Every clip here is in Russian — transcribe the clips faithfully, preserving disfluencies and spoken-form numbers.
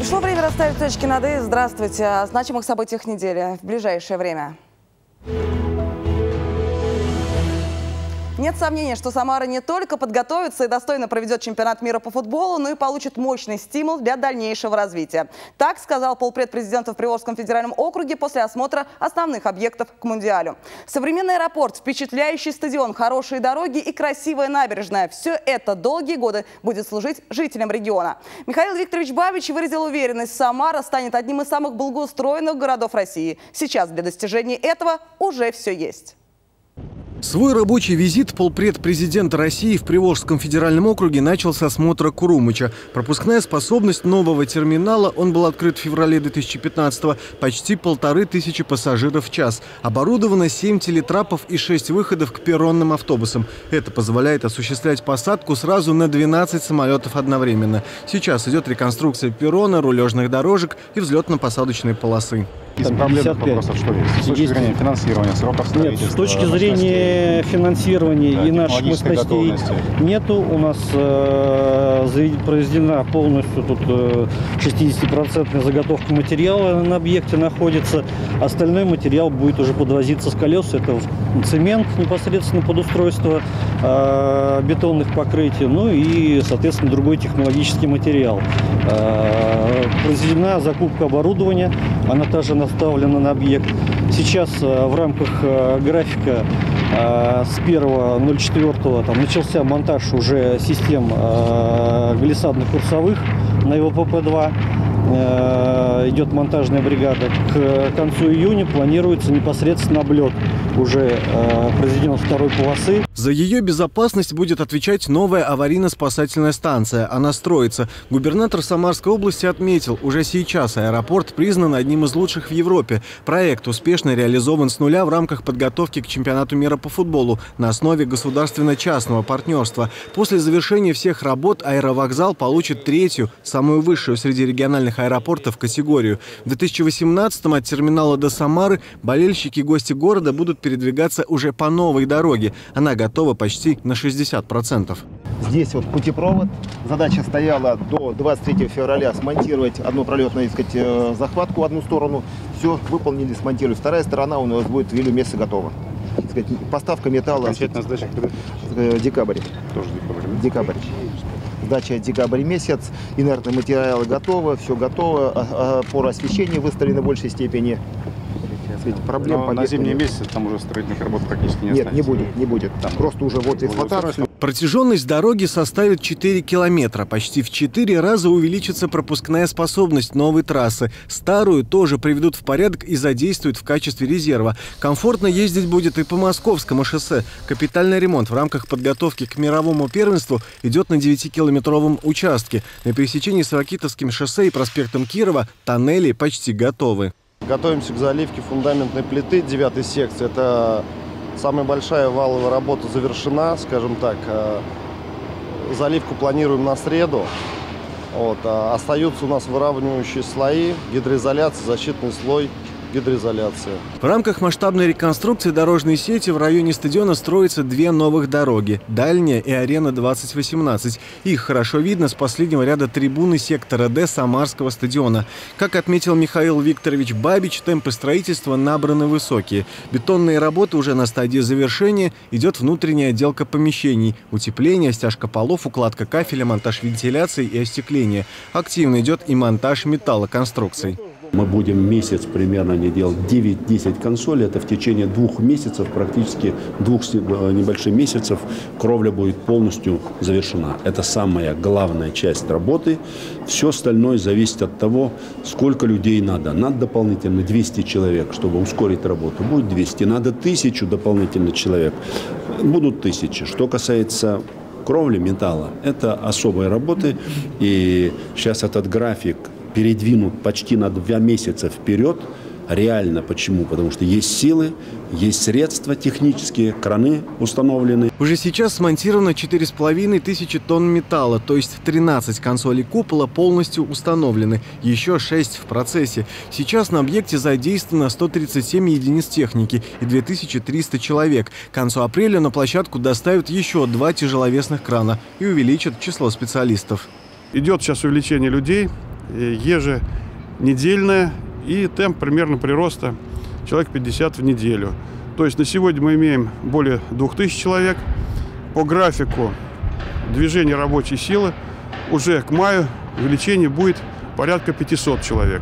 Пришло время расставить точки над «и». Здравствуйте. О значимых событиях недели в ближайшее время. Нет сомнений, что Самара не только подготовится и достойно проведет чемпионат мира по футболу, но и получит мощный стимул для дальнейшего развития. Так сказал полпред президента в Приволжском федеральном округе после осмотра основных объектов к Мундиалю. Современный аэропорт, впечатляющий стадион, хорошие дороги и красивая набережная – все это долгие годы будет служить жителям региона. Михаил Викторович Бабич выразил уверенность, Самара станет одним из самых благоустроенных городов России. Сейчас для достижения этого уже все есть. Свой рабочий визит полпред президента России в Приволжском федеральном округе начал с осмотра Курумыча. Пропускная способность нового терминала, он был открыт в феврале две тысячи пятнадцатого, почти полторы тысячи пассажиров в час. Оборудовано семь телетрапов и шесть выходов к перронным автобусам. Это позволяет осуществлять посадку сразу на двенадцать самолетов одновременно. Сейчас идет реконструкция перрона, рулежных дорожек и взлетно-посадочной полосы. Из проблемных вопросов что есть? С точки есть... зрения финансирования, сроков строительства? Нет, с точки зрения финансирования да, и наших мощностей нету. У нас э, произведена полностью тут э, шестидесятипроцентная заготовка материала на объекте находится. Остальной материал будет уже подвозиться с колес. Это цемент непосредственно под устройство э, бетонных покрытий, ну и, соответственно, другой технологический материал. Э, произведена закупка оборудования, она также наставлена на объект. Сейчас э, в рамках э, графика э, с первого ноль четвёртого там начался монтаж уже систем э, глиссадных курсовых на эл пэ пэ два. Э, идет монтажная бригада. К концу июня планируется непосредственно облет уже э, произведен второй полосы. За ее безопасность будет отвечать новая аварийно-спасательная станция. Она строится. Губернатор Самарской области отметил, уже сейчас аэропорт признан одним из лучших в Европе. Проект успешно реализован с нуля в рамках подготовки к чемпионату мира по футболу на основе государственно-частного партнерства. После завершения всех работ аэровокзал получит третью, самую высшую среди региональных аэропортов категорию. В две тысячи восемнадцатом от терминала до Самары болельщики и гости города будут передвигаться уже по новой дороге. Она готова почти на шестьдесят процентов. Здесь вот путепровод. Задача стояла до двадцать третьего февраля смонтировать одну пролетную, так сказать, захватку в одну сторону. Все выполнили, смонтировали. Вторая сторона у нас будет в июле месяце готова. Так сказать, поставка металла. Окончательная сдача в декабре. Тоже декабрь. Декабрь. Сдача декабрь месяц. Инертные материалы готовы, все готово. Опора освещения выставлена в большей степени. Проблем на зимние месяцы там уже строительных работ практически не Нет, не будет, не будет. Там просто уже вот эксплуатация. Протяженность дороги составит четыре километра. Почти в четыре раза увеличится пропускная способность новой трассы. Старую тоже приведут в порядок и задействуют в качестве резерва. Комфортно ездить будет и по Московскому шоссе. Капитальный ремонт в рамках подготовки к мировому первенству идет на девятикилометровом участке. На пересечении с Ракитовским шоссе и проспектом Кирова тоннели почти готовы. Готовимся к заливке фундаментной плиты девятой секции. Это самая большая валовая работа завершена, скажем так. Заливку планируем на среду. Вот. Остаются у нас выравнивающие слои, гидроизоляция, защитный слой. Гидроизоляция. В рамках масштабной реконструкции дорожной сети в районе стадиона строятся две новых дороги – Дальняя и Арена двадцать восемнадцать. Их хорошо видно с последнего ряда трибуны сектора Д Самарского стадиона. Как отметил Михаил Викторович Бабич, темпы строительства набраны высокие. Бетонные работы уже на стадии завершения, идет внутренняя отделка помещений, утепление, стяжка полов, укладка кафеля, монтаж вентиляции и остекления. Активно идет и монтаж металлоконструкций. Мы будем месяц примерно не делать девять-десять консолей. Это в течение двух месяцев, практически двух небольших месяцев, кровля будет полностью завершена. Это самая главная часть работы. Все остальное зависит от того, сколько людей надо. Надо дополнительно двести человек, чтобы ускорить работу. Будет двести. Надо тысячу дополнительных человек. Будут тысячи. Что касается кровли, металла, это особые работы. И сейчас этот график передвинут почти на два месяца вперед. Реально. Почему? Потому что есть силы, есть средства технические, краны установлены. Уже сейчас смонтировано четыре с половиной тысячи тонн металла, то есть тринадцать консолей купола полностью установлены, еще шесть в процессе. Сейчас на объекте задействовано сто тридцать семь единиц техники и две тысячи триста человек. К концу апреля на площадку доставят еще два тяжеловесных крана и увеличат число специалистов. Идет сейчас увеличение людей. еженедельная, и темп примерно прироста человек пятьдесят в неделю. То есть на сегодня мы имеем более двух тысяч человек. По графику движения рабочей силы уже к маю увеличение будет порядка пятисот человек.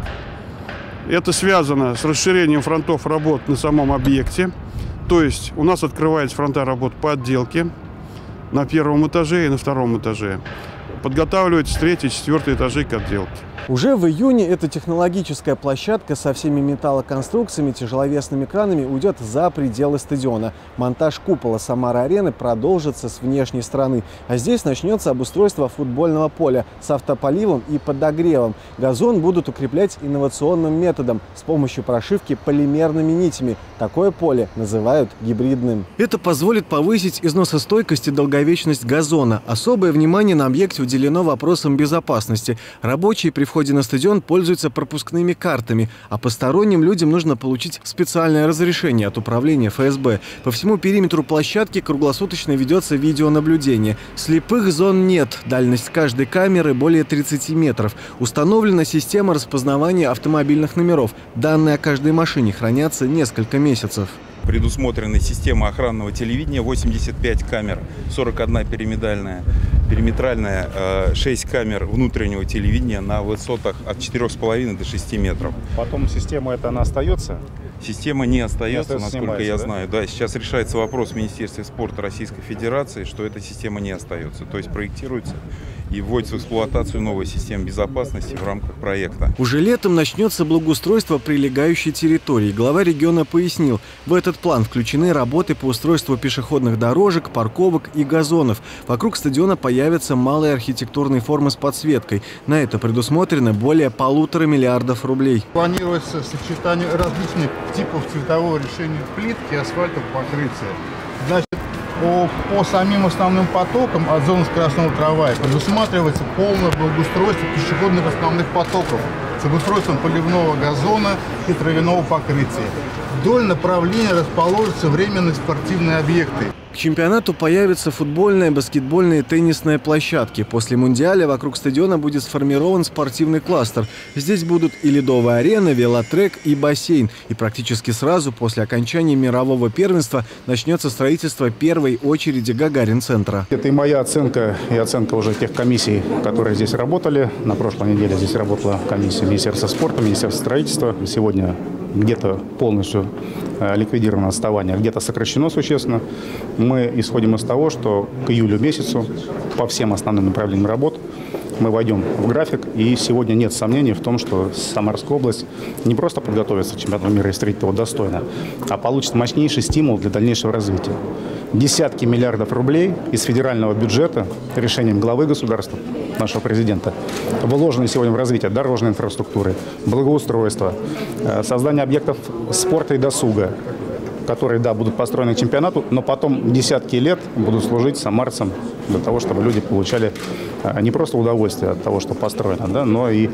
Это связано с расширением фронтов работ на самом объекте. То есть у нас открываются фронта работ по отделке на первом этаже и на втором этаже. Подготавливаются третий и четвертый этажи к отделке. Уже в июне эта технологическая площадка со всеми металлоконструкциями, тяжеловесными кранами уйдет за пределы стадиона. Монтаж купола Самары-арены продолжится с внешней стороны. А здесь начнется обустройство футбольного поля с автополивом и подогревом. Газон будут укреплять инновационным методом с помощью прошивки полимерными нитями. Такое поле называют гибридным. Это позволит повысить износостойкость и долговечность газона. Особое внимание на объекте уделено вопросам безопасности. Рабочие при входе на стадион пользуются пропускными картами, а посторонним людям нужно получить специальное разрешение от управления эф эс бэ. По всему периметру площадки круглосуточно ведется видеонаблюдение. Слепых зон нет. Дальность каждой камеры более тридцати метров. Установлена система распознавания автомобильных номеров. Данные о каждой машине хранятся несколько месяцев. Предусмотрена система охранного телевидения, восемьдесят пять камер, сорок одна периметральная, периметральная, шесть камер внутреннего телевидения на высотах от четырёх с половиной до шести метров. Потом система эта, она остается? Система не остается, не остается насколько я да? знаю. Да, сейчас решается вопрос в Министерстве спорта Российской Федерации, что эта система не остается. То есть проектируется и вводится в эксплуатацию новая система безопасности в рамках проекта. Уже летом начнется благоустройство прилегающей территории. Глава региона пояснил, в этот план включены работы по устройству пешеходных дорожек, парковок и газонов. Вокруг стадиона появятся малые архитектурные формы с подсветкой. На это предусмотрено более полутора миллиардов рублей. Планируется сочетание различных типов цветового решения плитки и асфальтового покрытия. Значит, По, по самим основным потокам от зоны скоростного трамвая предусматривается полное благоустройство пешеходных основных потоков с обустройством поливного газона и травяного покрытия. Вдоль направления расположатся временные спортивные объекты. К чемпионату появятся футбольные, баскетбольные, теннисные площадки. После Мундиаля вокруг стадиона будет сформирован спортивный кластер. Здесь будут и ледовая арена, велотрек и бассейн. И практически сразу после окончания мирового первенства начнется строительство первой очереди Гагарин-центра. Это и моя оценка, и оценка уже тех комиссий, которые здесь работали. На прошлой неделе здесь работала комиссия Министерства спорта, Министерства строительства. Сегодня где-то полностью ликвидировано отставание, где-то сокращено существенно. Мы исходим из того, что к июлю месяцу по всем основным направлениям работ мы войдем в график. И сегодня нет сомнений в том, что Самарская область не просто подготовится к чемпионату мира и встретит его достойно, а получит мощнейший стимул для дальнейшего развития. Десятки миллиардов рублей из федерального бюджета решением главы государства, нашего президента, вложены сегодня в развитие дорожной инфраструктуры, благоустройства, создание объектов спорта и досуга, которые, да, будут построены к чемпионату, но потом десятки лет будут служить самарцам для того, чтобы люди получали не просто удовольствие от того, что построено, да, но и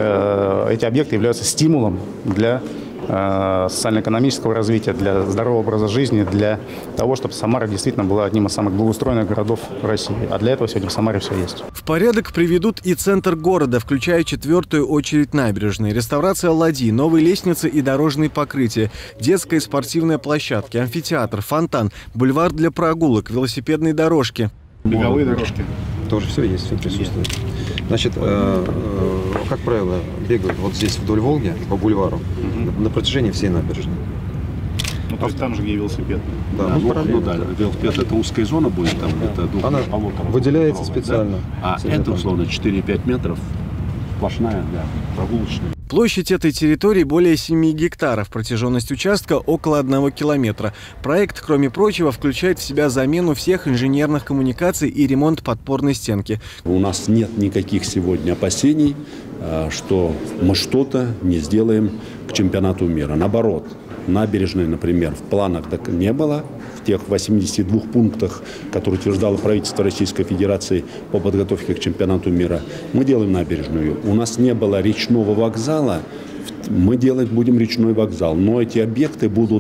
э, эти объекты являются стимулом для социально-экономического развития, для здорового образа жизни, для того, чтобы Самара действительно была одним из самых благоустроенных городов России. А для этого сегодня в Самаре все есть. В порядок приведут и центр города, включая четвертую очередь набережной, реставрация ладьи, новые лестницы и дорожные покрытия, детская и спортивная площадки, амфитеатр, фонтан, бульвар для прогулок, велосипедные дорожки. Беговые дорожки. Тоже все есть, все присутствует. Значит, э, э, как правило, бегают вот здесь вдоль Волги по бульвару угу. на протяжении всей набережной. Ну, то есть там же где велосипед. Да, да, ну, ну да, велосипед это узкая зона будет, там это она выделяется специально. Да? А это, условно, четыре-пять метров сплошная, да, прогулочная. Площадь этой территории более семи гектаров, протяженность участка около одного километра. Проект, кроме прочего, включает в себя замену всех инженерных коммуникаций и ремонт подпорной стенки. У нас нет никаких сегодня опасений, что мы что-то не сделаем к чемпионату мира. Наоборот, набережной, например, в планах так не было. В тех восьмидесяти двух пунктах, которые утверждало правительство Российской Федерации по подготовке к чемпионату мира, мы делаем набережную. У нас не было речного вокзала, мы делать будем речной вокзал. Но эти объекты будут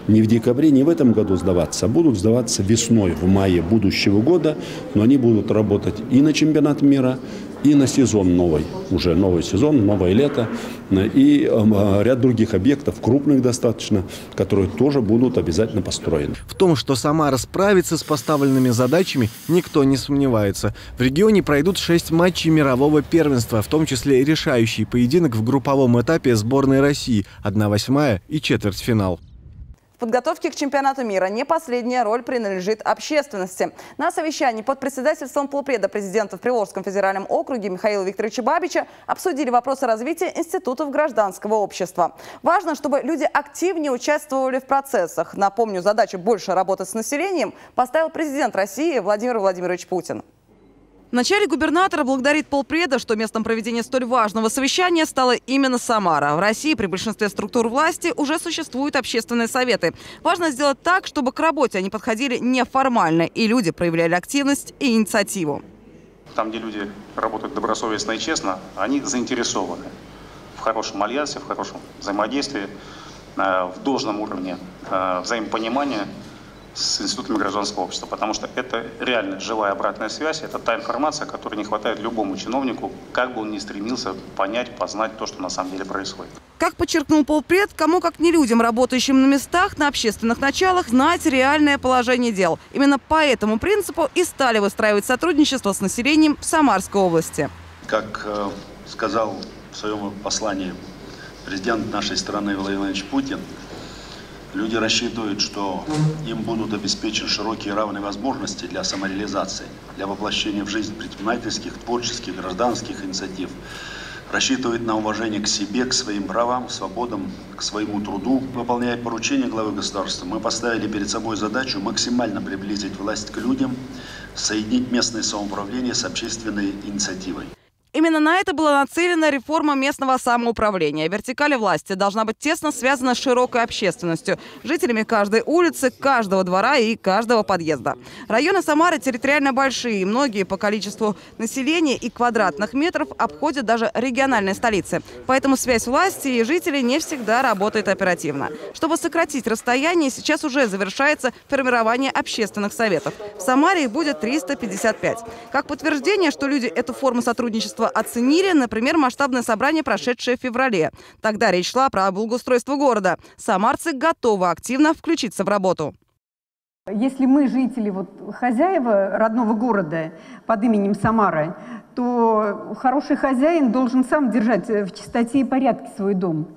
не в декабре, не в этом году сдаваться, а будут сдаваться весной, в мае будущего года. Но они будут работать и на чемпионат мира, и на сезон новый, уже новый сезон, новое лето, и ряд других объектов, крупных достаточно, которые тоже будут обязательно построены. В том, что Самара справится с поставленными задачами, никто не сомневается. В регионе пройдут шесть матчей мирового первенства, в том числе решающий поединок в групповом этапе сборной России, одна восьмая и четвертьфинал. В подготовке к чемпионату мира не последняя роль принадлежит общественности. На совещании под председательством полпреда президента в Приволжском федеральном округе Михаила Викторовича Бабича обсудили вопросы развития институтов гражданского общества. Важно, чтобы люди активнее участвовали в процессах. Напомню, задачу больше работать с населением поставил президент России Владимир Владимирович Путин. Вначале губернатор благодарит полпреда, что местом проведения столь важного совещания стала именно Самара. В России при большинстве структур власти уже существуют общественные советы. Важно сделать так, чтобы к работе они подходили неформально, и люди проявляли активность и инициативу. Там, где люди работают добросовестно и честно, они заинтересованы в хорошем альянсе, в хорошем взаимодействии, в должном уровне взаимопонимания с институтами гражданского общества, потому что это реально живая обратная связь, это та информация, которой не хватает любому чиновнику, как бы он ни стремился понять, познать то, что на самом деле происходит. Как подчеркнул полпред, кому как не людям, работающим на местах, на общественных началах, знать реальное положение дел. Именно по этому принципу и стали выстраивать сотрудничество с населением в Самарской области. Как э, сказал в своем послании президент нашей страны Владимир Владимирович Путин, люди рассчитывают, что им будут обеспечены широкие и равные возможности для самореализации, для воплощения в жизнь предпринимательских, творческих, гражданских инициатив. Рассчитывают на уважение к себе, к своим правам, свободам, к своему труду. Выполняя поручения главы государства, мы поставили перед собой задачу максимально приблизить власть к людям, соединить местное самоуправление с общественной инициативой. Именно на это была нацелена реформа местного самоуправления. Вертикаль власти должна быть тесно связана с широкой общественностью, жителями каждой улицы, каждого двора и каждого подъезда. Районы Самары территориально большие, многие по количеству населения и квадратных метров обходят даже региональные столицы. Поэтому связь власти и жителей не всегда работает оперативно. Чтобы сократить расстояние, сейчас уже завершается формирование общественных советов. В Самаре их будет триста пятьдесят пять. Как подтверждение, что люди эту форму сотрудничества оценили, например, масштабное собрание, прошедшее в феврале. Тогда речь шла про благоустройство города. Самарцы готовы активно включиться в работу. Если мы жители, вот, хозяева родного города под именем Самара, то хороший хозяин должен сам держать в чистоте и порядке свой дом.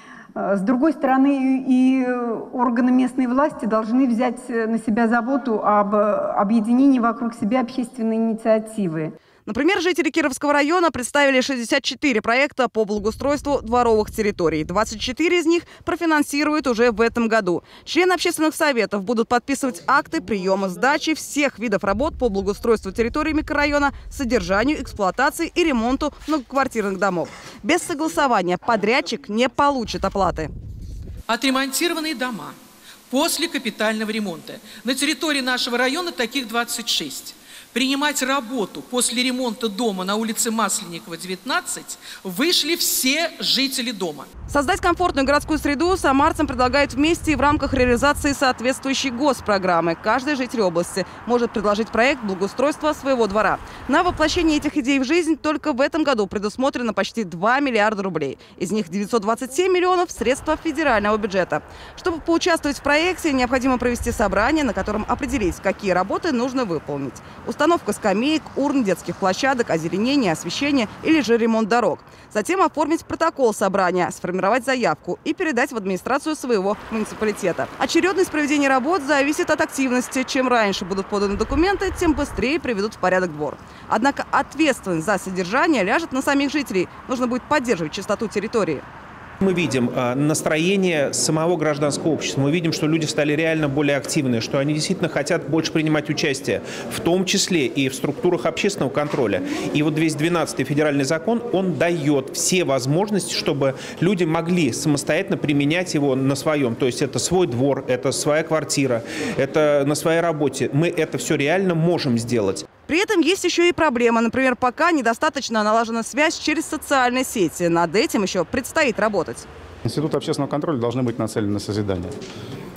С другой стороны, и органы местной власти должны взять на себя заботу об объединении вокруг себя общественной инициативы. Например, жители Кировского района представили шестьдесят четыре проекта по благоустройству дворовых территорий. двадцать четыре из них профинансируют уже в этом году. Члены общественных советов будут подписывать акты приема сдачи всех видов работ по благоустройству территории микрорайона, содержанию, эксплуатации и ремонту многоквартирных домов. Без согласования подрядчик не получит оплаты. Отремонтированные дома после капитального ремонта. На территории нашего района таких двадцать шесть. Принимать работу после ремонта дома на улице Масленникова, девятнадцать, вышли все жители дома. Создать комфортную городскую среду самарцам предлагают вместе и в рамках реализации соответствующей госпрограммы. Каждый житель области может предложить проект благоустройства своего двора. На воплощение этих идей в жизнь только в этом году предусмотрено почти два миллиарда рублей. Из них девятьсот двадцать семь миллионов – средства федерального бюджета. Чтобы поучаствовать в проекте, необходимо провести собрание, на котором определить, какие работы нужно выполнить. Установка скамеек, урн, детских площадок, озеленение, освещение или же ремонт дорог. Затем оформить протокол собрания, сформировать заявку и передать в администрацию своего муниципалитета. Очередность проведения работ зависит от активности. Чем раньше будут поданы документы, тем быстрее приведут в порядок двор. Однако ответственность за содержание ляжет на самих жителей. Нужно будет поддерживать чистоту территории. Мы видим настроение самого гражданского общества, мы видим, что люди стали реально более активны, что они действительно хотят больше принимать участие, в том числе и в структурах общественного контроля. И вот двести двенадцатый федеральный закон, он дает все возможности, чтобы люди могли самостоятельно применять его на своем. То есть это свой двор, это своя квартира, это на своей работе. Мы это все реально можем сделать. При этом есть еще и проблема. Например, пока недостаточно налажена связь через социальные сети. Над этим еще предстоит работать. Институты общественного контроля должны быть нацелены на созидание.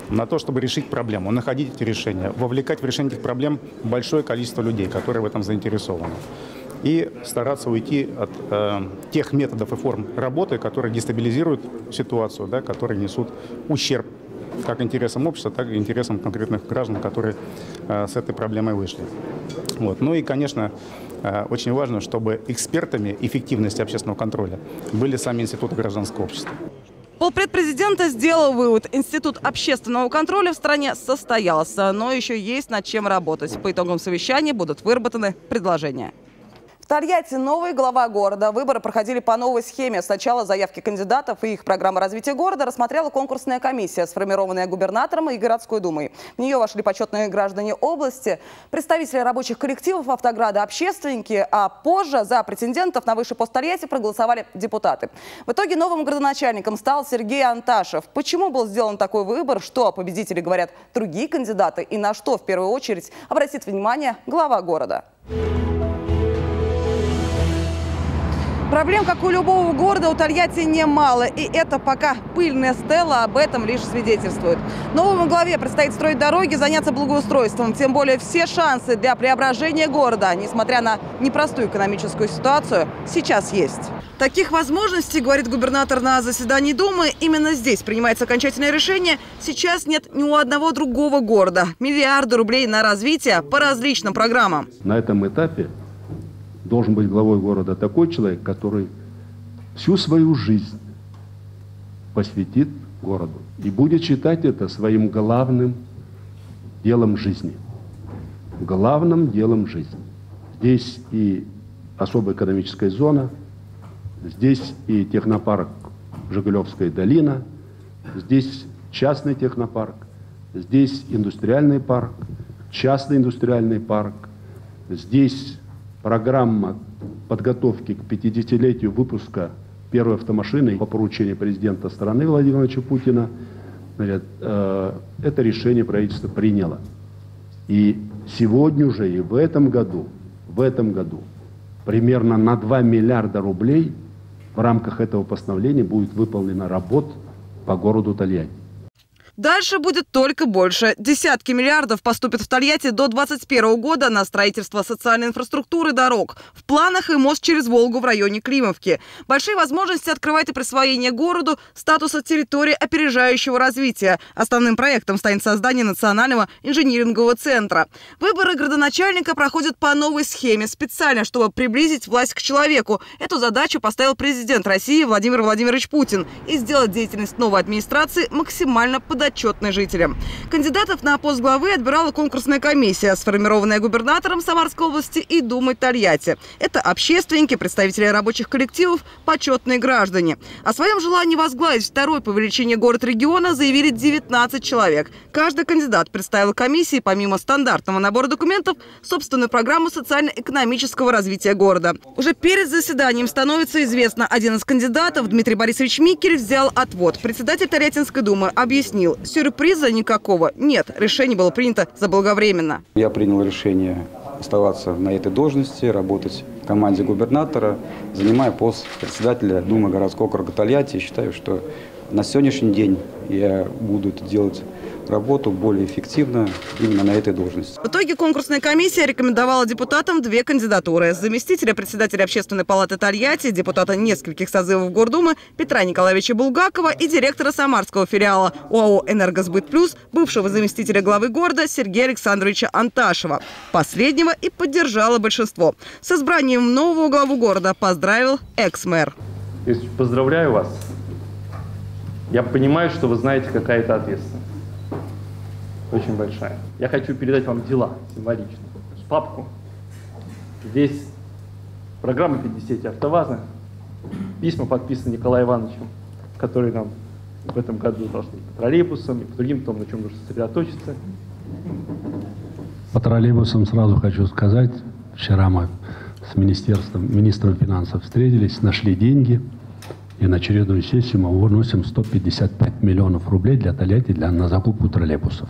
на то, чтобы решить проблему, находить эти решения, вовлекать в решение этих проблем большое количество людей, которые в этом заинтересованы. И стараться уйти от э, тех методов и форм работы, которые дестабилизируют ситуацию, да, которые несут ущерб как интересам общества, так и интересам конкретных граждан, которые э, с этой проблемой вышли. Вот. Ну и, конечно, э, очень важно, чтобы экспертами эффективности общественного контроля были сами институты гражданского общества. Полпред президента сделал вывод. Институт общественного контроля в стране состоялся, но еще есть над чем работать. По итогам совещания будут выработаны предложения. В Тольятти новый глава города. Выборы проходили по новой схеме. Сначала заявки кандидатов и их программа развития города рассмотрела конкурсная комиссия, сформированная губернатором и городской думой. В нее вошли почетные граждане области, представители рабочих коллективов Автограда, общественники, а позже за претендентов на высший пост Тольятти проголосовали депутаты. В итоге новым градоначальником стал Сергей Анташев. Почему был сделан такой выбор, что о победителе говорят другие кандидаты и на что в первую очередь обратит внимание глава города? Проблем, как у любого города, у Тольятти немало. И это пока пыльная стела об этом лишь свидетельствует. Новому главе предстоит строить дороги, заняться благоустройством. Тем более все шансы для преображения города, несмотря на непростую экономическую ситуацию, сейчас есть. Таких возможностей, говорит губернатор на заседании Думы, именно здесь принимается окончательное решение. Сейчас нет ни у одного другого города. Миллиарды рублей на развитие по различным программам. На этом этапе должен быть главой города такой человек, который всю свою жизнь посвятит городу и будет считать это своим главным делом жизни. Главным делом жизни. Здесь и особая экономическая зона, здесь и технопарк Жигулевская долина, здесь частный технопарк, здесь индустриальный парк, частный индустриальный парк, здесь программа подготовки к пятидесятилетию выпуска первой автомашины по поручению президента страны Владимира Владимировича Путина. Это решение правительство приняло. И сегодня уже и в этом году, в этом году примерно на два миллиарда рублей в рамках этого постановления будет выполнена работа по городу Тольятти. Дальше будет только больше. Десятки миллиардов поступят в Тольятти до двадцать первого года на строительство социальной инфраструктуры, дорог. В планах и мост через Волгу в районе Климовки. Большие возможности открывает и присвоение городу статуса территории опережающего развития. Основным проектом станет создание национального инжинирингового центра. Выборы градоначальника проходят по новой схеме, специально, чтобы приблизить власть к человеку. Эту задачу поставил президент России Владимир Владимирович Путин и сделать деятельность новой администрации максимально подотчетной. Отчетный жителям. Кандидатов на пост главы отбирала конкурсная комиссия, сформированная губернатором Самарской области и Думой Тольятти. Это общественники, представители рабочих коллективов, почетные граждане. О своем желании возглавить второй по величине город региона заявили девятнадцать человек. Каждый кандидат представил комиссии, помимо стандартного набора документов, собственную программу социально-экономического развития города. Уже перед заседанием становится известно, один из кандидатов, Дмитрий Борисович Микель, взял отвод. Председатель Тольяттинской думы объяснил, сюрприза никакого нет. Решение было принято заблаговременно. Я принял решение оставаться на этой должности, работать в команде губернатора, занимая пост председателя Думы городского округа Тольятти. И считаю, что на сегодняшний день я буду это делать работу более эффективно именно на этой должности. В итоге конкурсная комиссия рекомендовала депутатам две кандидатуры. Заместителя председателя Общественной палаты Тольятти, депутата нескольких созывов Гордумы Петра Николаевича Булгакова и директора самарского филиала ОАО «Энергосбыт Плюс», бывшего заместителя главы города Сергея Александровича Анташева. Последнего и поддержало большинство. С избранием нового главу города поздравил экс-мэр. Поздравляю вас. Я понимаю, что вы знаете, какая это ответственность. Очень большая. Я хочу передать вам дела символично. Папку. Здесь программа пятьдесят АвтоВАЗа. Письма подписаны Николаем Ивановичем, которые нам в этом году должны и по троллейбусам, и по другим, том, на чем нужно сосредоточиться. По троллейбусам сразу хочу сказать. Вчера мы с министерством, министром финансов встретились, нашли деньги. И на очередную сессию мы выносим сто пятьдесят пять миллионов рублей для Тольятти для, на закупку троллейбусов.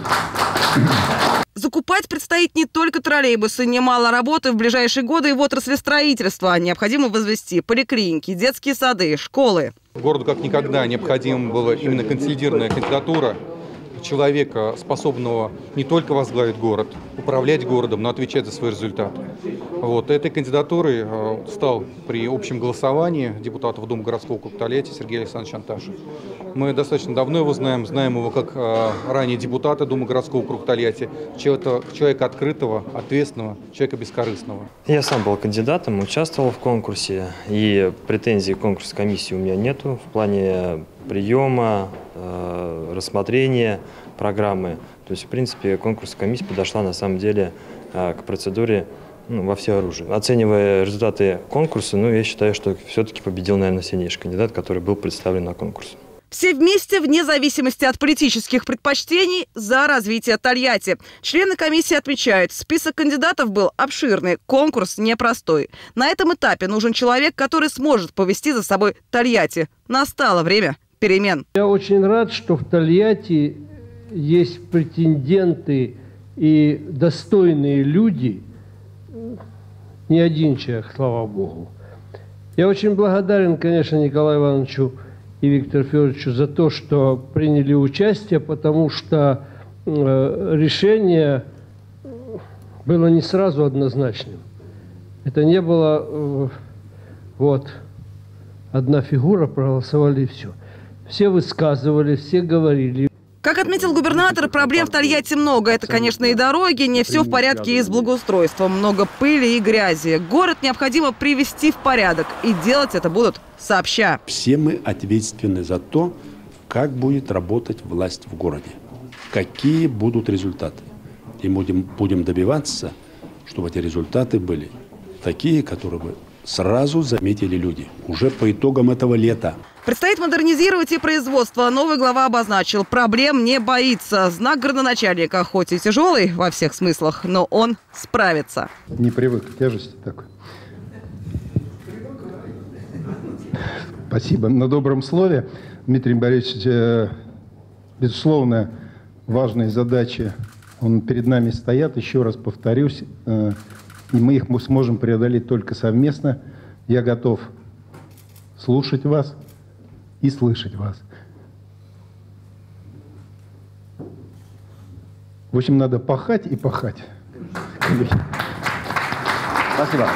Закупать предстоит не только троллейбусы. Немало работы в ближайшие годы и в отрасли строительства. Необходимо возвести поликлиники, детские сады, школы. Городу как никогда необходима была именно консолидированная кандидатура человека, способного не только возглавить город, управлять городом, но отвечать за свои результаты. Вот. Этой кандидатурой стал при общем голосовании депутатов Думы городского округа Тольятти Сергей Александрович Анташев. Мы достаточно давно его знаем, знаем его как ранее депутата Думы городского округа Тольятти, человека, человека открытого, ответственного, человека бескорыстного. Я сам был кандидатом, участвовал в конкурсе, и претензий к конкурсной комиссии у меня нету в плане приема, э, рассмотрения программы. То есть, в принципе, конкурсная комиссия подошла на самом деле э, к процедуре ну, во всеоружии. Оценивая результаты конкурса, ну, я считаю, что все-таки победил, наверное, сильнейший кандидат, который был представлен на конкурс. Все вместе, вне зависимости от политических предпочтений, за развитие Тольятти. Члены комиссии отмечают, список кандидатов был обширный, конкурс непростой. На этом этапе нужен человек, который сможет повести за собой Тольятти. Настало время перемен. Я очень рад, что в Тольятти есть претенденты и достойные люди. Не один человек, слава богу. Я очень благодарен, конечно, Николаю Ивановичу и Виктору Федоровичу за то, что приняли участие, потому что э, решение было не сразу однозначным. Это не было э, вот одна фигура, проголосовали и все. Все высказывали, все говорили. Как отметил губернатор, проблем в Тольятти много. Это, конечно, и дороги, не все в порядке и с благоустройством. Много пыли и грязи. Город необходимо привести в порядок. И делать это будут сообща. Все мы ответственны за то, как будет работать власть в городе. Какие будут результаты. И будем, будем добиваться, чтобы эти результаты были такие, которые бы сразу заметили люди. Уже по итогам этого лета. Предстоит модернизировать и производство. Новый глава обозначил, проблем не боится. Знак градоначальника, хоть и тяжелый во всех смыслах, но он справится. Не привык к тяжести такой. Спасибо на добром слове. Дмитрий Борисович, безусловно, важные задачи он перед нами стоят. Еще раз повторюсь, и мы их сможем преодолеть только совместно. Я готов слушать вас и слышать вас. В общем, надо пахать и пахать. Спасибо.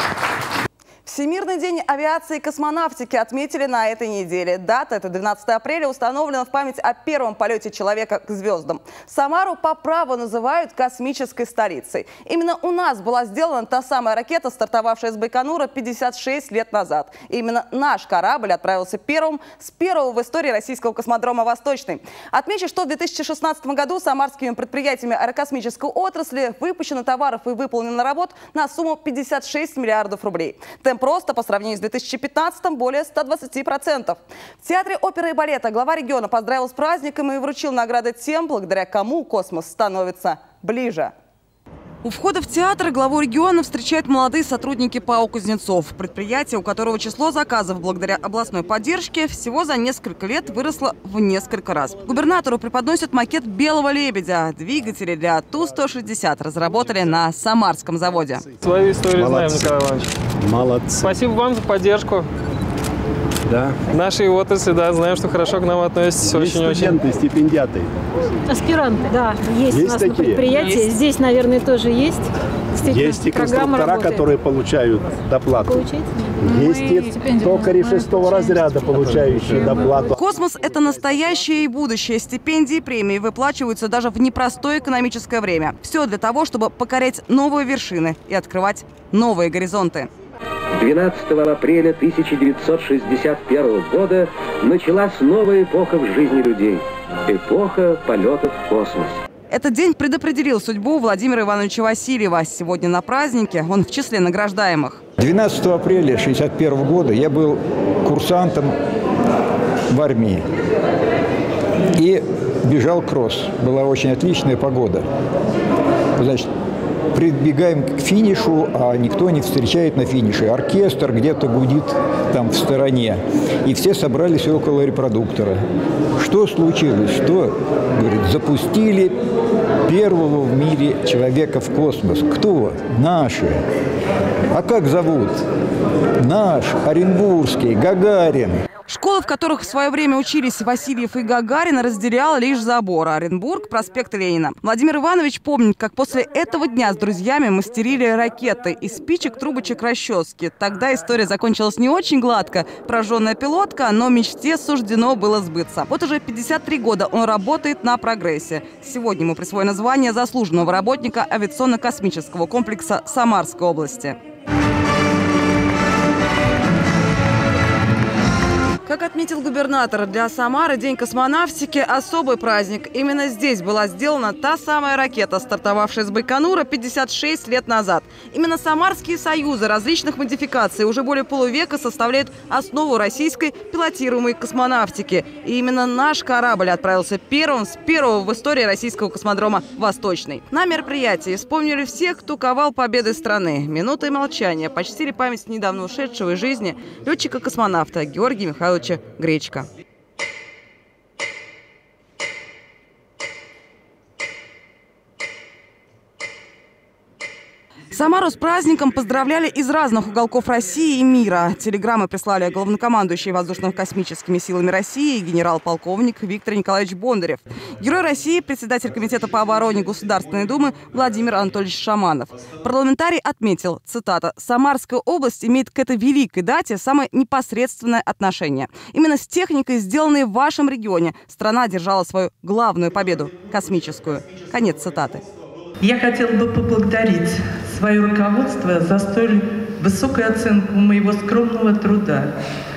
Всемирный день авиации и космонавтики отметили на этой неделе. Дата, это двенадцатое апреля, установлена в память о первом полете человека к звездам. Самару по праву называют космической столицей. Именно у нас была сделана та самая ракета, стартовавшая с Байконура пятьдесят шесть лет назад. И именно наш корабль отправился первым с первого в истории российского космодрома «Восточный». Отмечу, что в две тысячи шестнадцатом году самарскими предприятиями аэрокосмической отрасли выпущено товаров и выполнено работ на сумму пятьдесят шесть миллиардов рублей. Темп роста по сравнению с две тысячи пятнадцатым более ста двадцати процентов. В Театре оперы и балета глава региона поздравил с праздником и вручил награды тем, благодаря кому космос становится ближе. У входа в театр главу региона встречают молодые сотрудники ПАО «Кузнецов». Предприятие, у которого число заказов благодаря областной поддержке всего за несколько лет выросло в несколько раз. Губернатору преподносят макет «Белого лебедя». Двигатели для Ту сто шестьдесят разработали на Самарском заводе. Свою историю Молодцы. знаем, Николай Иванович. Молодцы. Спасибо вам за поддержку. Да. Нашей отрасли, да, знаем, что хорошо к нам относитесь. Очень-очень. Студенты, стипендиаты. Аспиранты, да, есть, Есть у нас такие? на предприятии. Есть. Здесь, наверное, тоже есть. Есть и конструктора, работает. которые получают доплату. Получаете? Есть и токари шестого разряда, получающие доплату. Космос – это настоящее и будущее. Стипендии и премии выплачиваются даже в непростое экономическое время. Все для того, чтобы покорять новые вершины и открывать новые горизонты. двенадцатого апреля тысяча девятьсот шестьдесят первого года началась новая эпоха в жизни людей. Эпоха полетов в космос. Этот день предопределил судьбу Владимира Ивановича Васильева. Сегодня на празднике он в числе награждаемых. двенадцатого апреля шестьдесят первого года я был курсантом в армии и бежал кросс. Была очень отличная погода. Значит, прибегаем к финишу, а никто не встречает на финише. Оркестр где-то гудит там в стороне. И все собрались около репродуктора. Что случилось? Что? Говорит, запустили первого в мире человека в космос. Кто? Наши. А как зовут? Наш, Оренбургский, Гагарин. Школы, в которых в свое время учились Васильев и Гагарин, разделял лишь забор. Оренбург, проспект Ленина. Владимир Иванович помнит, как после этого дня с друзьями мастерили ракеты из спичек, трубочек, расчески. Тогда история закончилась не очень гладко. Прожженная пилотка, но мечте суждено было сбыться. Вот уже пятьдесят три года он работает на прогрессе. Сегодня ему присвоено звание заслуженного работника авиационно-космического комплекса Самарской области. Как отметил губернатор, для Самары День космонавтики – особый праздник. Именно здесь была сделана та самая ракета, стартовавшая с Байконура пятьдесят шесть лет назад. Именно самарские союзы различных модификаций уже более полувека составляют основу российской пилотируемой космонавтики. И именно наш корабль отправился первым с первого в истории российского космодрома «Восточный». На мероприятии вспомнили всех, кто ковал победы страны. Минутой молчания почтили память недавно ушедшего из жизни летчика-космонавта Георгия Михайловича Гречко. Самару с праздником поздравляли из разных уголков России и мира. Телеграммы прислали главнокомандующий воздушно-космическими силами России генерал-полковник Виктор Николаевич Бондарев. Герой России, председатель Комитета по обороне Государственной Думы Владимир Анатольевич Шаманов. Парламентарий отметил, цитата, «Самарская область имеет к этой великой дате самое непосредственное отношение. Именно с техникой, сделанной в вашем регионе, страна одержала свою главную победу – космическую». Конец цитаты. Я хотела бы поблагодарить свое руководство за столь высокую оценку моего скромного труда.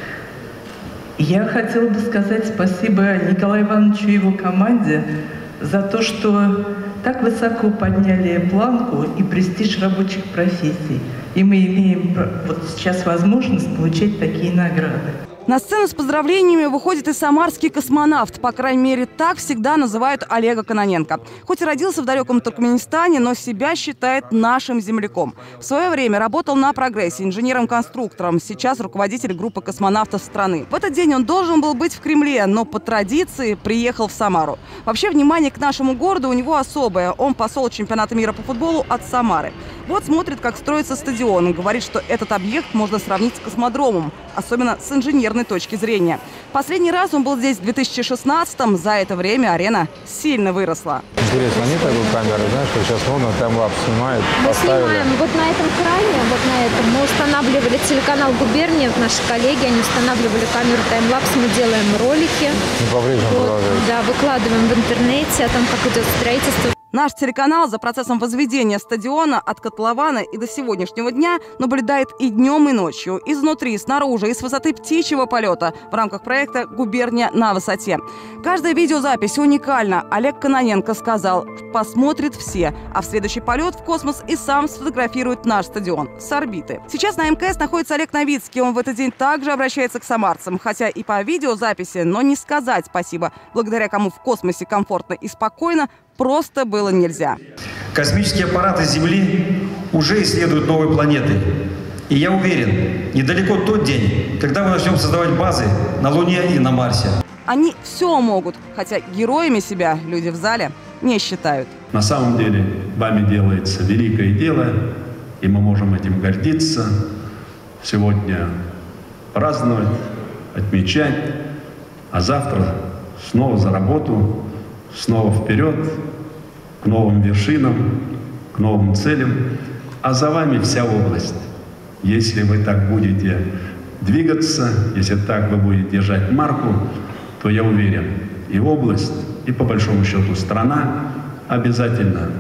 Я хотела бы сказать спасибо Николаю Ивановичу и его команде за то, что так высоко подняли планку и престиж рабочих профессий. И мы имеем вот сейчас возможность получать такие награды. На сцену с поздравлениями выходит и самарский космонавт. По крайней мере, так всегда называют Олега Кононенко. Хоть и родился в далеком Туркменистане, но себя считает нашим земляком. В свое время работал на прогрессе инженером-конструктором. Сейчас руководитель группы космонавтов страны. В этот день он должен был быть в Кремле, но по традиции приехал в Самару. Вообще, внимание к нашему городу у него особое. Он посол чемпионата мира по футболу от Самары. Вот смотрит, как строится стадион. Говорит, что этот объект можно сравнить с космодромом, особенно с инженерной точки зрения. Последний раз он был здесь в две тысячи шестнадцатом. За это время арена сильно выросла. Интересно, нет такой камеры, знаешь, что сейчас модно, таймлапс снимают, Мы поставили. снимаем вот на этом кране, вот на этом. Мы устанавливали телеканал «Губерния», наши коллеги, они устанавливали камеру таймлапс, мы делаем ролики. Не по-прежнему вот, продолжаете. да, выкладываем в интернете о том, как идет строительство. Наш телеканал за процессом возведения стадиона от котлована и до сегодняшнего дня наблюдает и днем, и ночью. Изнутри, снаружи и с высоты птичьего полета в рамках проекта «Губерния на высоте». Каждая видеозапись уникальна. Олег Кононенко сказал, посмотрят все, а в следующий полет в космос и сам сфотографирует наш стадион с орбиты. Сейчас на МКС находится Олег Новицкий. Он в этот день также обращается к самарцам, хотя и по видеозаписи, но не сказать спасибо, благодаря кому в космосе комфортно и спокойно, просто было нельзя. Космические аппараты Земли уже исследуют новые планеты. И я уверен, недалеко тот день, когда мы начнем создавать базы на Луне и на Марсе. Они все могут, хотя героями себя люди в зале не считают. На самом деле вами делается великое дело, и мы можем этим гордиться. Сегодня праздновать, отмечать, а завтра снова за работу, снова вперед, к новым вершинам, к новым целям. А за вами вся область. Если вы так будете двигаться, если так вы будете держать марку, то я уверен, и область, и по большому счету страна обязательно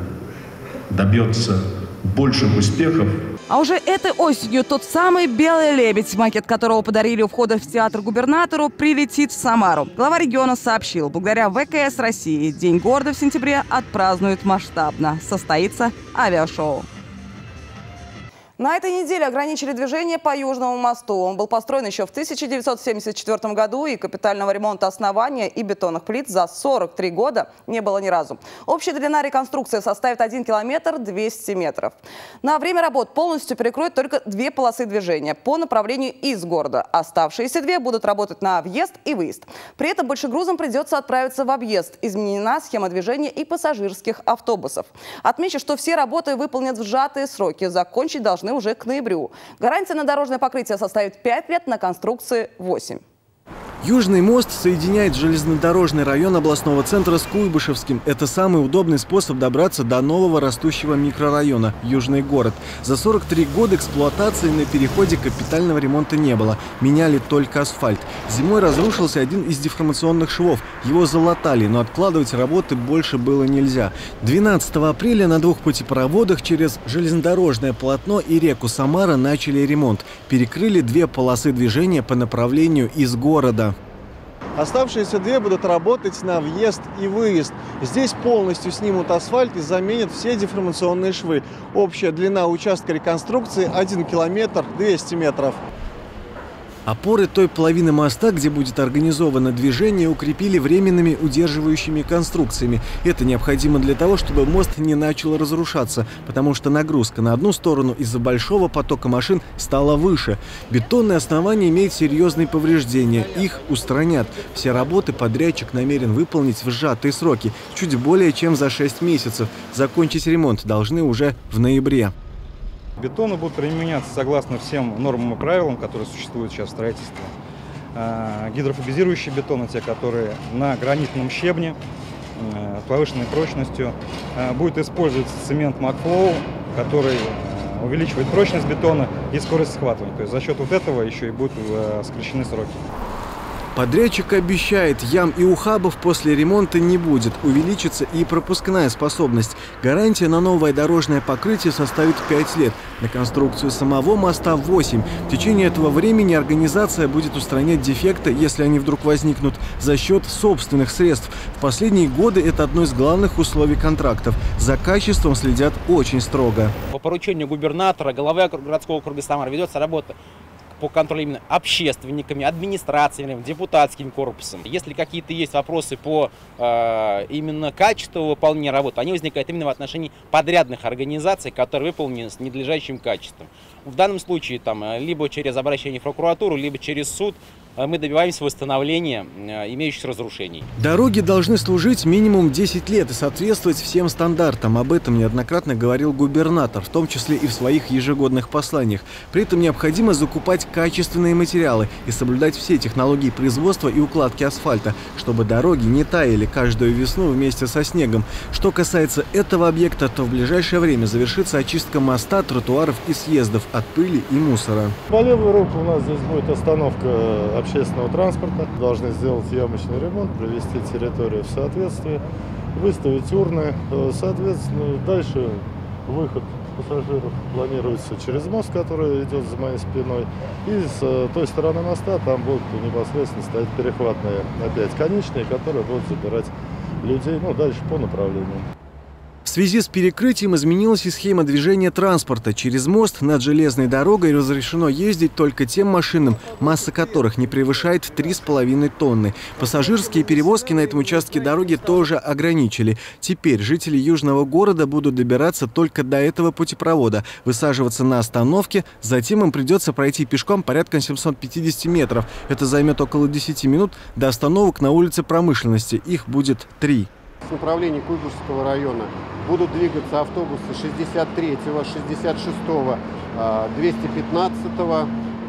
добьется больших успехов. А уже этой осенью тот самый «Белый лебедь», макет которого подарили у входа в театр губернатору, прилетит в Самару. Глава региона сообщил, благодаря ВКС России День города в сентябре отпразднуют масштабно. Состоится авиашоу. На этой неделе ограничили движение по Южному мосту. Он был построен еще в тысяча девятьсот семьдесят четвёртом году, и капитального ремонта основания и бетонных плит за сорок три года не было ни разу. Общая длина реконструкции составит один километр двести метров. На время работ полностью перекроют только две полосы движения по направлению из города. Оставшиеся две будут работать на въезд и выезд. При этом большегрузам придется отправиться в объезд. Изменена схема движения и пассажирских автобусов. Отмечу, что все работы выполнят в сжатые сроки. Закончить должны уже к ноябрю. Гарантия на дорожное покрытие составит пять лет, на конструкции восемь. Южный мост соединяет железнодорожный район областного центра с Куйбышевским. Это самый удобный способ добраться до нового растущего микрорайона – Южный город. За сорок три года эксплуатации на переходе капитального ремонта не было. Меняли только асфальт. Зимой разрушился один из деформационных швов. Его залатали, но откладывать работы больше было нельзя. двенадцатого апреля на двух путепроводах через железнодорожное полотно и реку Самара начали ремонт. Перекрыли две полосы движения по направлению из города. Оставшиеся две будут работать на въезд и выезд. Здесь полностью снимут асфальт и заменят все деформационные швы. Общая длина участка реконструкции один километр двести метров. Опоры той половины моста, где будет организовано движение, укрепили временными удерживающими конструкциями. Это необходимо для того, чтобы мост не начал разрушаться, потому что нагрузка на одну сторону из-за большого потока машин стала выше. Бетонное основание имеет серьезные повреждения. Их устранят. Все работы подрядчик намерен выполнить в сжатые сроки, чуть более чем за шесть месяцев. Закончить ремонт должны уже в ноябре. Бетоны будут применяться согласно всем нормам и правилам, которые существуют сейчас в строительстве. Гидрофобизирующие бетоны, те, которые на гранитном щебне, с повышенной прочностью. Будет использоваться цемент Макфлоу, который увеличивает прочность бетона и скорость схватывания. То есть за счет вот этого еще и будут сокращены сроки. Подрядчик обещает, ям и ухабов после ремонта не будет. Увеличится и пропускная способность. Гарантия на новое дорожное покрытие составит пять лет. На конструкцию самого моста восемь. В течение этого времени организация будет устранять дефекты, если они вдруг возникнут, за счет собственных средств. В последние годы это одно из главных условий контрактов. За качеством следят очень строго. По поручению губернатора, главы городского округа Самара ведется работа по контролю именно общественниками, администрациями, депутатским корпусом. Если какие-то есть вопросы по э, именно качеству выполнения работы, они возникают именно в отношении подрядных организаций, которые выполнены с ненадлежащим качеством. В данном случае там, либо через обращение в прокуратуру, либо через суд мы добиваемся восстановления имеющихся разрушений. Дороги должны служить минимум десять лет и соответствовать всем стандартам. Об этом неоднократно говорил губернатор, в том числе и в своих ежегодных посланиях. При этом необходимо закупать качественные материалы и соблюдать все технологии производства и укладки асфальта, чтобы дороги не таяли каждую весну вместе со снегом. Что касается этого объекта, то в ближайшее время завершится очистка моста, тротуаров и съездов от пыли и мусора. По левую руку у нас здесь будет остановка общественного транспорта. Должны сделать ямочный ремонт, привести территорию в соответствие, выставить урны. Соответственно, дальше выход пассажиров планируется через мост, который идет за моей спиной. И с той стороны моста там будут непосредственно стоять перехватные опять конечные, которые будут забирать людей, ну, дальше по направлению. В связи с перекрытием изменилась и схема движения транспорта. Через мост над железной дорогой разрешено ездить только тем машинам, масса которых не превышает три с половиной тонны. Пассажирские перевозки на этом участке дороги тоже ограничили. Теперь жители Южного города будут добираться только до этого путепровода, высаживаться на остановке, затем им придется пройти пешком порядка семисот пятидесяти метров. Это займет около десяти минут до остановок на улице Промышленности. Их будет три. С направления Куйбышевского района будут двигаться автобусы шестьдесят третьего, шестьдесят шестого, двести пятнадцатого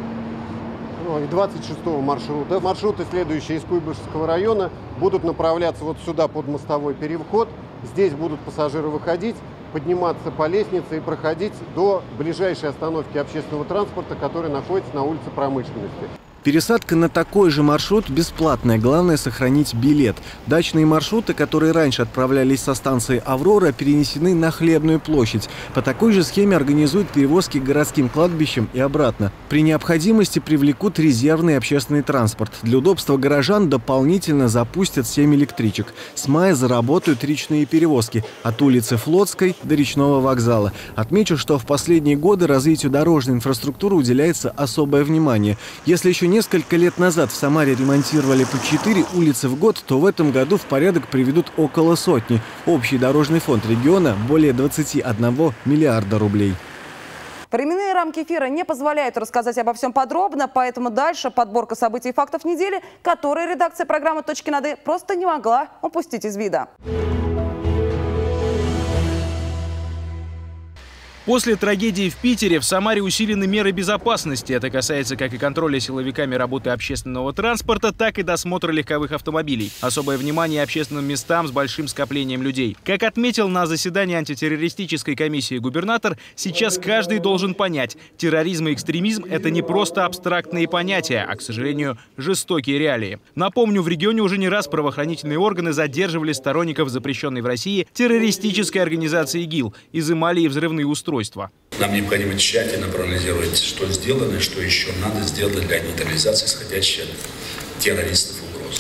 и двадцать шестого маршрута. Маршруты, следующие из Куйбышевского района, будут направляться вот сюда под мостовой переход. Здесь будут пассажиры выходить, подниматься по лестнице и проходить до ближайшей остановки общественного транспорта, которая находится на улице Промышленности. Пересадка на такой же маршрут бесплатная, главное сохранить билет. Дачные маршруты, которые раньше отправлялись со станции «Аврора», перенесены на Хлебную площадь. По такой же схеме организуют перевозки к городским кладбищам и обратно. При необходимости привлекут резервный общественный транспорт. Для удобства горожан дополнительно запустят семь электричек. С мая заработают речные перевозки от улицы Флотской до речного вокзала. Отмечу, что в последние годы развитию дорожной инфраструктуры уделяется особое внимание. Если еще несколько лет назад в Самаре ремонтировали по четыре улицы в год, то в этом году в порядок приведут около сотни. Общий дорожный фонд региона более двадцати одного миллиарда рублей. Временные рамки эфира не позволяют рассказать обо всем подробно, поэтому дальше подборка событий и фактов недели, которые редакция программы «Точки над «и» просто не могла упустить из вида. После трагедии в Питере в Самаре усилены меры безопасности. Это касается как и контроля силовиками работы общественного транспорта, так и досмотра легковых автомобилей. Особое внимание общественным местам с большим скоплением людей. Как отметил на заседании антитеррористической комиссии губернатор, сейчас каждый должен понять, терроризм и экстремизм – это не просто абстрактные понятия, а, к сожалению, жестокие реалии. Напомню, в регионе уже не раз правоохранительные органы задерживали сторонников запрещенной в России террористической организации ИГИЛ, изымали и взрывные устройства. Нам необходимо тщательно проанализировать, что сделано и что еще надо сделать для нейтрализации исходящих от террористов угроз.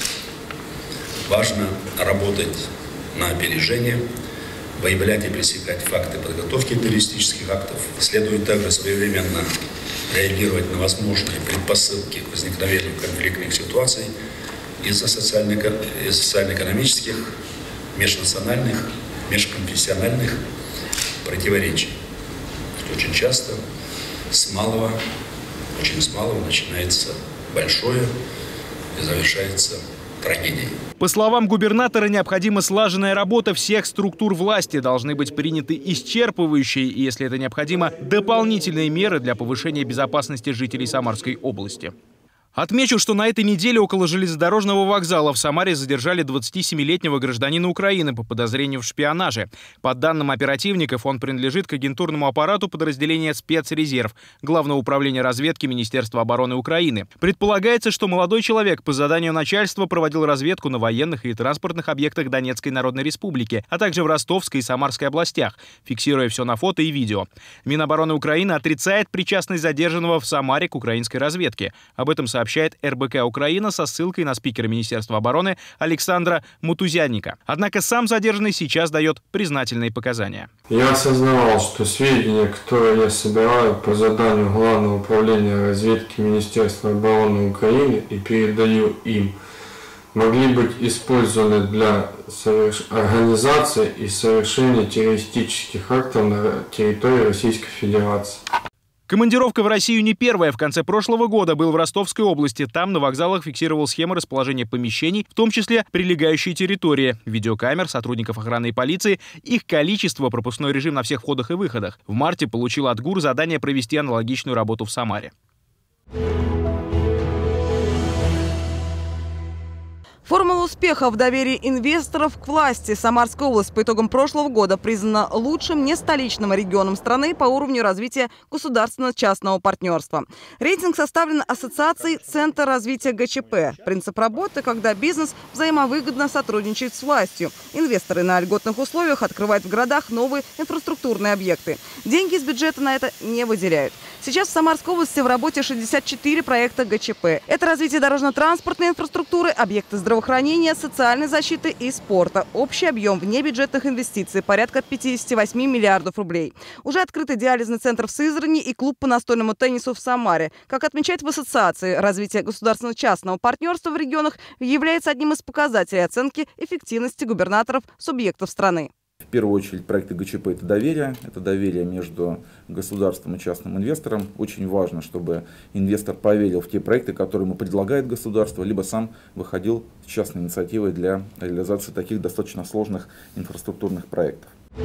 Важно работать на опережение, выявлять и пресекать факты подготовки террористических актов. Следует также своевременно реагировать на возможные предпосылки к возникновению конфликтных ситуаций из-за социально-экономических, межнациональных, межконфессиональных противоречий. Очень часто с малого, очень с малого начинается большое и завершается трагедией. По словам губернатора, необходима слаженная работа всех структур власти. Должны быть приняты исчерпывающие и, если это необходимо, дополнительные меры для повышения безопасности жителей Самарской области. Отмечу, что на этой неделе около железнодорожного вокзала в Самаре задержали двадцатисемилетнего гражданина Украины по подозрению в шпионаже. По данным оперативников, он принадлежит к агентурному аппарату подразделения «Спецрезерв» Главного управления разведки Министерства обороны Украины. Предполагается, что молодой человек по заданию начальства проводил разведку на военных и транспортных объектах Донецкой Народной Республики, а также в Ростовской и Самарской областях, фиксируя все на фото и видео. Минобороны Украины отрицает причастность задержанного в Самаре к украинской разведке. Об этом сообщается сообщает эр бэ ка «Украина» со ссылкой на спикера Министерства обороны Александра Мутузянника. Однако сам задержанный сейчас дает признательные показания. Я осознавал, что сведения, которые я собираю по заданию Главного управления разведки Министерства обороны Украины и передаю им, могли быть использованы для соверш... организации и совершения террористических актов на территории Российской Федерации. Командировка в Россию не первая. В конце прошлого года был в Ростовской области. Там на вокзалах фиксировал схемы расположения помещений, в том числе прилегающие территории, видеокамер, сотрудников охраны и полиции, их количество, пропускной режим на всех входах и выходах. В марте получил от ГУР задание провести аналогичную работу в Самаре. Формула успеха в доверии инвесторов к власти. Самарская область по итогам прошлого года признана лучшим нестоличным регионом страны по уровню развития государственно-частного партнерства. Рейтинг составлен Ассоциацией «Центр развития гэ че пэ». Принцип работы, когда бизнес взаимовыгодно сотрудничает с властью. Инвесторы на льготных условиях открывают в городах новые инфраструктурные объекты. Деньги из бюджета на это не выделяют. Сейчас в Самарской области в работе шестьдесят четыре проекта гэ че пэ. Это развитие дорожно-транспортной инфраструктуры, объекты здравоохранения, здравоохранения, социальной защиты и спорта. Общий объем внебюджетных инвестиций порядка пятидесяти восьми миллиардов рублей. Уже открыт диализный центр в Сызрани и клуб по настольному теннису в Самаре. Как отмечают в Ассоциации, развитие государственно-частного партнерства в регионах является одним из показателей оценки эффективности губернаторов субъектов страны. В первую очередь проекты гэ че пэ – это доверие, это доверие между государством и частным инвестором. Очень важно, чтобы инвестор поверил в те проекты, которые ему предлагает государство, либо сам выходил с частной инициативой для реализации таких достаточно сложных инфраструктурных проектов.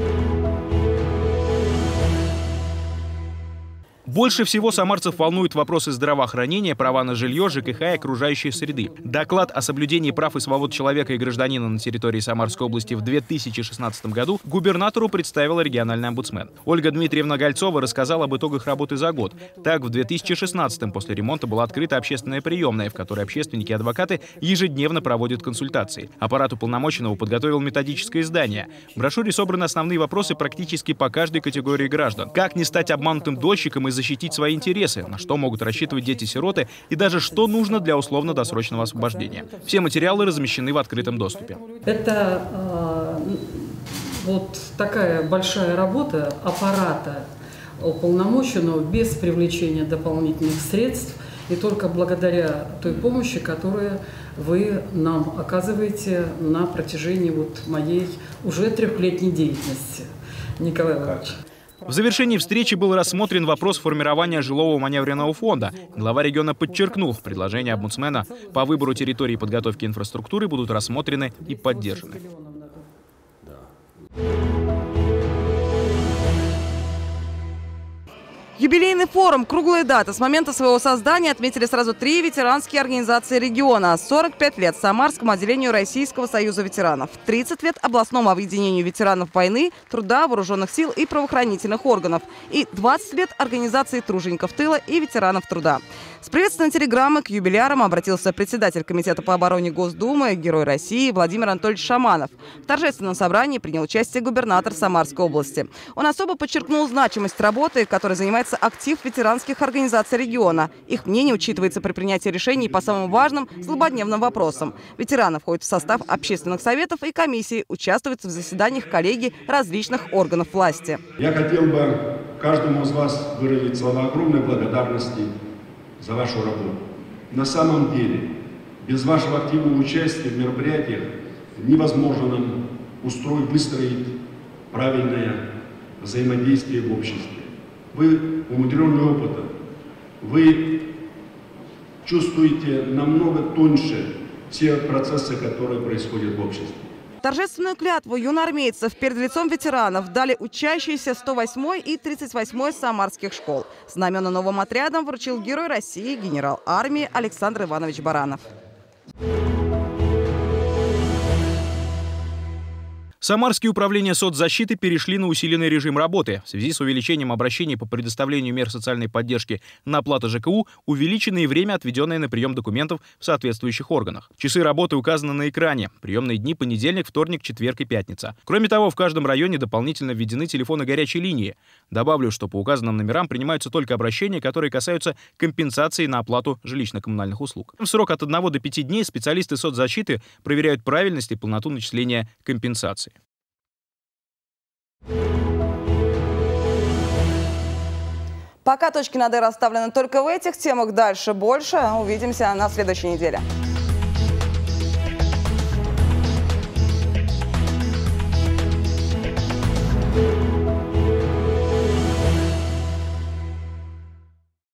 Больше всего самарцев волнуют вопросы здравоохранения, права на жилье, жэ ка ха и окружающей среды. Доклад о соблюдении прав и свобод человека и гражданина на территории Самарской области в две тысячи шестнадцатом году губернатору представила региональный омбудсмен. Ольга Дмитриевна Гольцова рассказала об итогах работы за год. Так, в две тысячи шестнадцатом после ремонта была открыта общественная приемная, в которой общественники и адвокаты ежедневно проводят консультации. Аппарат уполномоченного подготовил методическое издание. В брошюре собраны основные вопросы практически по каждой категории граждан. Как не стать обманутым дольщиком и защитить свои интересы, на что могут рассчитывать дети-сироты и даже что нужно для условно-досрочного освобождения. Все материалы размещены в открытом доступе. Это э, вот такая большая работа аппарата уполномоченного без привлечения дополнительных средств и только благодаря той помощи, которую вы нам оказываете на протяжении вот моей уже трехлетней деятельности, Николай Иванович. В завершении встречи был рассмотрен вопрос формирования жилого маневренного фонда. Глава региона подчеркнул, предложения омбудсмена по выбору территории и подготовки инфраструктуры будут рассмотрены и поддержаны. Юбилейный форум «Круглая дата». С момента своего создания отметили сразу три ветеранские организации региона. сорок пять лет Самарскому отделению Российского союза ветеранов, тридцать лет областному объединению ветеранов войны, труда, вооруженных сил и правоохранительных органов и двадцать лет организации тружеников тыла и ветеранов труда. С приветственной телеграммой к юбилярам обратился председатель Комитета по обороне Госдумы, Герой России Владимир Анатольевич Шаманов. В торжественном собрании принял участие губернатор Самарской области. Он особо подчеркнул значимость работы, которой занимается актив ветеранских организаций региона. Их мнение учитывается при принятии решений по самым важным злободневным вопросам. Ветераны входят в состав общественных советов и комиссий, участвуют в заседаниях коллегий различных органов власти. Я хотел бы каждому из вас выразить слова огромной благодарности за вашу работу. На самом деле, без вашего активного участия в мероприятиях невозможно нам устроить, выстроить правильное взаимодействие в обществе. Вы умудренный опытом, вы чувствуете намного тоньше все процессы, которые происходят в обществе. Торжественную клятву юноармейцев перед лицом ветеранов дали учащиеся сто восьмой и тридцать восьмой самарских школ. Знамена новым отрядом вручил Герой России генерал армии Александр Иванович Баранов. Самарские управления соцзащиты перешли на усиленный режим работы. В связи с увеличением обращений по предоставлению мер социальной поддержки на оплату ЖКУ увеличено и время, отведенное на прием документов в соответствующих органах. Часы работы указаны на экране. Приемные дни – понедельник, вторник, четверг и пятница. Кроме того, в каждом районе дополнительно введены телефоны горячей линии. Добавлю, что по указанным номерам принимаются только обращения, которые касаются компенсации на оплату жилищно-коммунальных услуг. В срок от одного до пяти дней специалисты соцзащиты проверяют правильность и полноту начисления компенсации. Пока точки над «и» расставлены только в этих темах. Дальше больше. Увидимся на следующей неделе.